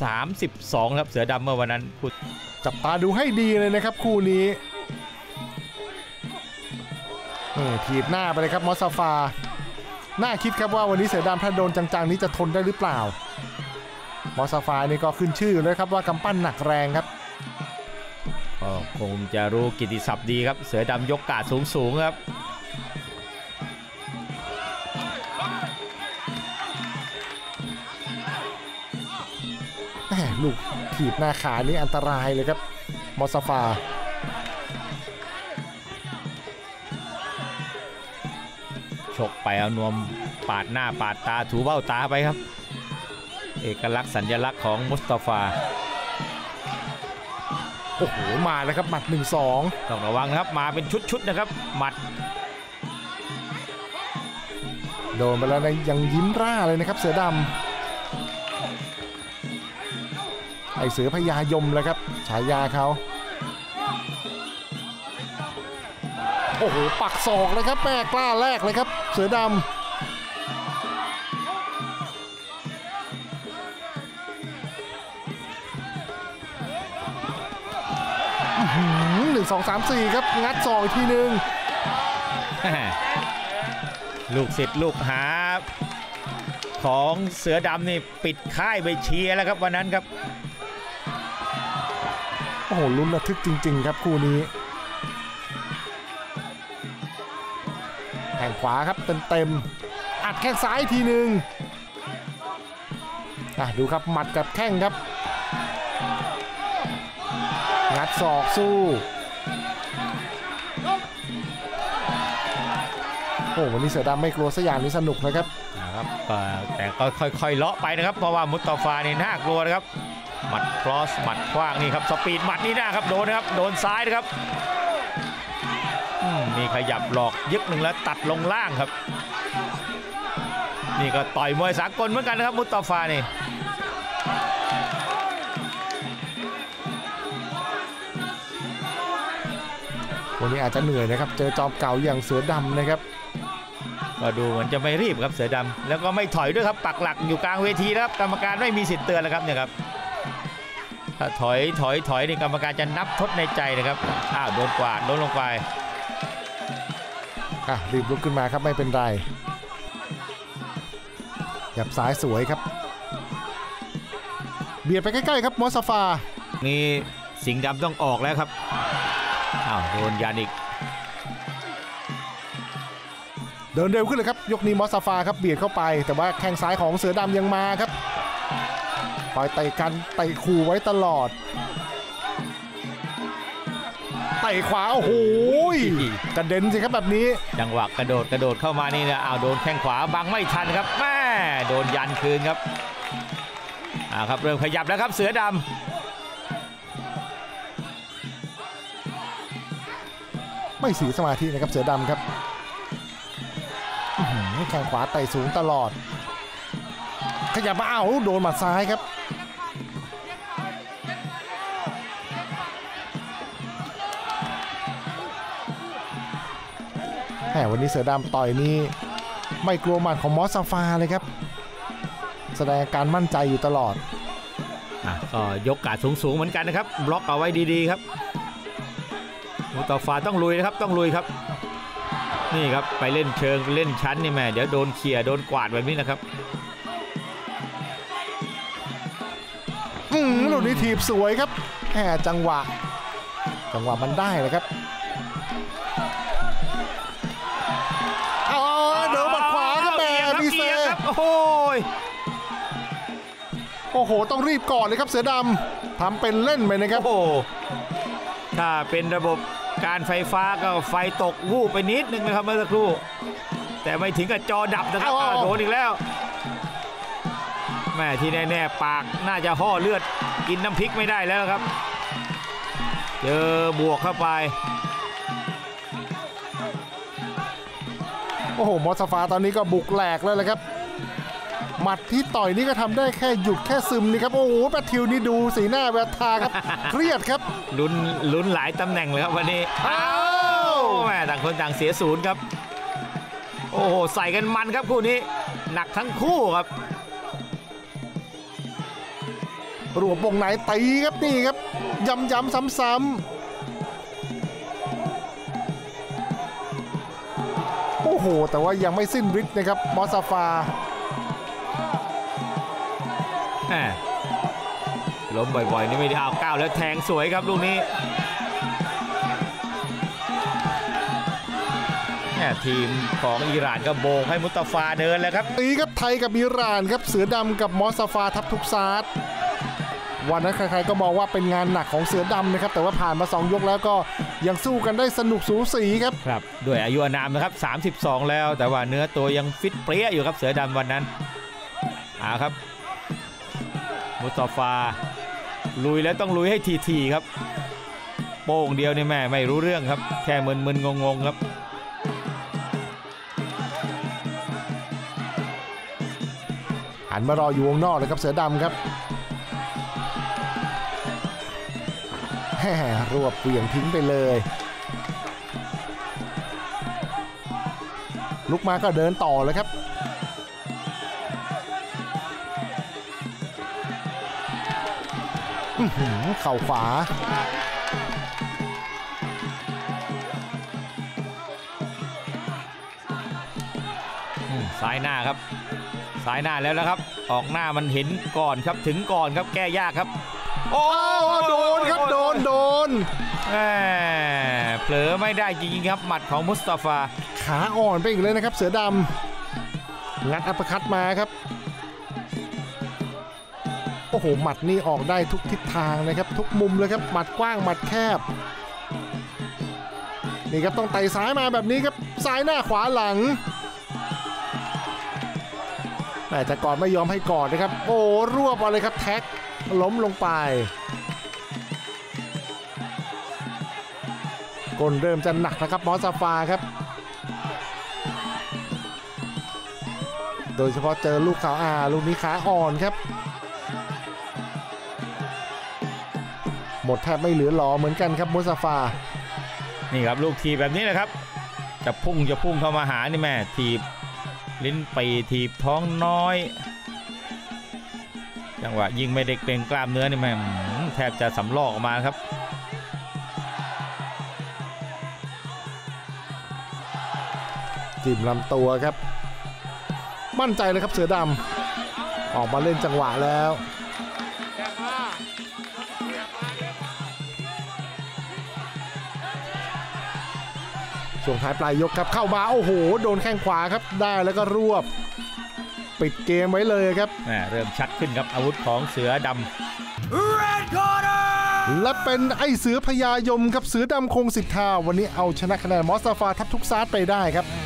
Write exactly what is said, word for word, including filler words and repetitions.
สามสิบสองครับเสือดำเมื่อวันนั้นจับตาดูให้ดีเลยนะครับคู่นี้ถีบหน้าไปเลยครับมอสซาฟาน่าคิดครับว่าวันนี้เสือดำถ้าโดนจังๆนี้จะทนได้หรือเปล่ามอสซาฟานี่ก็ขึ้นชื่อเลยครับว่ากำปั้นหนักแรงครับก็คงจะรู้กิตติศัพท์ดีครับเสือดำยกกาดสูงๆครับลูกถีบหน้าขานี่อันตรายเลยครับมอสซาฟาฉกไปเอานวมปาดหน้าปาดตาถูเบ้าตาไปครับเอกลักษณ์สัญลักษณ์ของมุสตาฟาโอ้โหมาแล้วครับหมัด หนึ่งสองต้องระวังนะครับมาเป็นชุดๆนะครับหมัดโดนไปแล้วยังยิ้มร่าเลยนะครับเสือดำไอเสือพญายมเลยครับฉายาเขาโอ้โหปักศอกเลยครับแม่กล้าแรกเลยครับเสือดำหนึ่งสองสามสี่ครับงัดศอกอีกทีหนึ่งลูกศิษย์ลูกหาของเสือดำนี่ปิดค่ายไปเชียร์แล้วครับวันนั้นครับโอ้โหลุ้นระทึกจริงๆครับคู่นี้แข้งขวาครับเต็มๆอัดแข้งซ้ายทีหนึ่งอ่ะดูครับหมัดกับแข้งครับงัดศอกสู้โอ้วันนี้เสือดำไม่กลัวสักอย่างนี้สนุกนะครับนะครับแต่ก็ค่อยๆเลาะไปนะครับเพราะว่ามุสตาฟานี่น่ากลัวนะครับหมัดครอสหมัดขว้างนี่ครับสปีดหมัดนี่นะครับโดนนะครับโดนซ้ายนะครับนี่ขยับหลอกยึกหนึ่งแล้วตัดลงล่างครับนี่ก็ต่อยมวยสากลเหมือนกันนะครับมุสตาฟานี่วันนี้อาจจะเหนื่อยนะครับเจอจอมเก่าอย่างเสือดำนะครับก็ดูเหมือนจะไม่รีบครับเสือดำแล้วก็ไม่ถอยด้วยครับปักหลักอยู่กลางเวทีนะครับกรรมการไม่มีสิทธิ์เตือนแล้วครับเนี่ยครับถ้าถอยถอยถอยนี่กรรมการจะนับทดในใจนะครับอ้าวโดนกวาดโดนลงไปอ่ะรีบลุกขึ้นมาครับไม่เป็นไรหยับซ้ายสวยครับเบียดไปใกล้ๆครับมอสซาฟานี่สิงห์ดำต้องออกแล้วครับอ้าวโดนยันอีกเดินเร็วขึ้นเลยครับยกนี้มอสซาฟาครับเบียดเข้าไปแต่ว่าแข้งซ้ายของเสือดำยังมาครับปล่อยเตะกันเตะขู่ไว้ตลอดเตะขวาโอ้โหกระเด็นสิครับแบบนี้จังหวะกระโดดกระโดดเข้ามานี่นะอ้าวโดนแข้งขวาบังไม่ทันครับแม่โดนยันคืนครับอ่าครับเริ่มขยับแล้วครับเสือดำไม่เสียสมาธินะครับเสือดำครับแข้งขวาไต่สูงตลอดขยับมาอ้าวโดนหมัดซ้ายครับแหมวันนี้เสือดำต่อยนี่ไม่กลัวหมัดของมอสซาฟาเลยครับแสดงการมั่นใจอยู่ตลอดอ่ะก็ยกกาดสูงๆเหมือนกันนะครับบล็อกเอาไว้ดีๆครับมุสตาฟาต้องลุยนะครับต้องลุยครับนี่ครับไปเล่นเชิงเล่นชั้นนี่แม่เดี๋ยวโดนเขี่ยโดนกวาดแบบนี้นะครับอืมลูกนี้ถีบสวยครับแหมจังหวะจังหวะมันได้เลยครับเอาเดี๋ยวหมัดขวาครับแม่มีเซโอ้โหโอ้โหต้องรีบก่อนเลยครับเสือดำทำเป็นเล่นไปนะครับโอ้ถ้าเป็นระบบการไฟฟ้าก็ไฟตกวูบไปนิดนึงนะครับเมื่อสักครู่แต่ไม่ถึงกับจอดับนะครับโดนอีกแล้วแม่ที่แน่ๆปากน่าจะห่อเลือดกินน้ำพริกไม่ได้แล้วครับเจอบวกเข้าไปโอ้โหมอสซาฟาตอนนี้ก็บุกแหลกแล้วเลยครับหมัดที่ต่อยนี่ก็ทำได้แค่หยุดแค่ซึมนี่ครับโอ้โหแบททิวนี่ดูสีหน้าแววตาครับเครียดครับลุ้นลุ้นหลายตำแหน่งเลยครับวันนี้อ้าวแม่ต่างคนต่างเสียศูนย์ครับโอ้โหใส่กันมันครับคู่นี้หนักทั้งคู่ครับรวบวงในตีครับนี่ครับย้ำย้ำซ้ำซ้ำโอ้โหแต่ว่ายังไม่สิ้นฤทธิ์นะครับมอสซาฟาล้มบ่อยๆนี่ไม่ได้เอาก้าวแล้วแทงสวยครับลูกนี้ทีมของอิหร่านก็โบกให้มุตตาฟาเดินแล้วครับตีครับไทยกับอิหร่านครับเสือดำกับมอสซาฟาทับทุกซาดวันนั้นใครๆก็มองว่าเป็นงานหนักของเสือดำนะครับแต่ว่าผ่านมาสองยกแล้วก็ยังสู้กันได้สนุกสูสีครับครับด้วยอายุอานามนะครับสามสิบสองแล้วแต่ว่าเนื้อตัวยังฟิตเปรี้ยอยู่ครับเสือดำวันนั้นอ่าครับมุตตาฟาลุยแล้วต้องลุยให้ทีๆครับโป้งเดียวนี่แม่ไม่รู้เรื่องครับแค่มึนๆงงๆครับหันมารออยู่วงนอกเลยครับเสือดำครับแห่รวบเปลี่ยนทิ้งไปเลยลุกมาก็เดินต่อเลยครับเข่าขวาซ้ายหน้าครับซ้ายหน้าแล้วนะครับออกหน้ามันเห็นก่อนครับถึงก่อนครับแก้ยากครับโอ้โดนครับโดนโดนแหมเผลอไม่ได้จริงๆครับหมัดของมุสตาฟาขาอ่อนไปอีกเลยนะครับเสือดำงัดอัปเปอร์คัตมาครับโอ้โหหมัดนี่ออกได้ทุกทิศทางนะครับทุกมุมเลยครับหมัดกว้างหมัดแคบนี่ครับต้องไต่ซ้ายมาแบบนี้ครับซ้ายหน้าขวาหลังแต่ก่อนไม่ยอมให้กอดนะครับโอ้รวบเอาเลยครับแท็กล้มลงไปก้นเริ่มจะหนักนะครับมอสซาฟาครับโดยเฉพาะเจอลูกขาวอาลูกนี้ขาอ่อนครับหมดแทบไม่เหลือหลอเหมือนกันครับมอสซาฟานี่ครับลูกทีแบบนี้นะครับจะพุ่งจะพุ่งเข้ามาหานี่แม่ทีลิ้นปีทีท้องน้อยจังหวะยิงไม่ได้เกร็งกล้ามเนื้อนี่แม่แทบจะสำลอกออกมาครับจิ้มลำตัวครับมั่นใจเลยครับเสือดำออกมาเล่นจังหวะแล้วช่วงท้ายปลายยกครับเข้ามาโอ้โหโดนแข้งขวาครับได้แล้วก็รวบปิดเกมไว้เลยครับเริ่มชัดขึ้นครับอาวุธของเสือดำและเป็นไอเสือพญายมครับเสือดำคงสิทธาวันนี้เอาชนะคะแนนมอสซาฟาทับทุกซาดไปได้ครับ